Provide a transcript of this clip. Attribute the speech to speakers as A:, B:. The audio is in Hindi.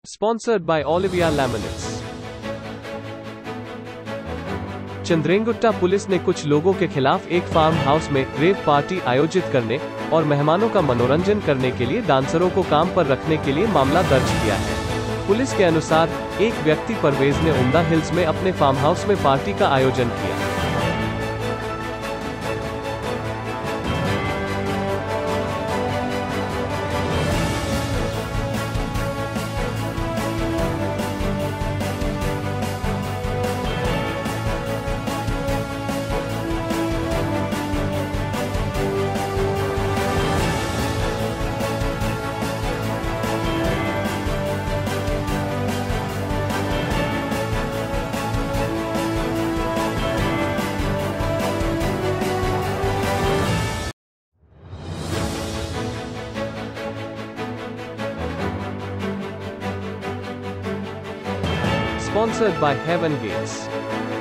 A: Sponsored by Olivia Laminates। Chandrayangutta police ने कुछ लोगों के खिलाफ एक फार्म हाउस में रेव पार्टी आयोजित करने और मेहमानों का मनोरंजन करने के लिए डांसरों को काम पर रखने के लिए मामला दर्ज किया है। पुलिस के अनुसार एक व्यक्ति परवेज ने उम्दा हिल्स में अपने फार्म हाउस में पार्टी का आयोजन किया। Sponsored by Heaven Gates।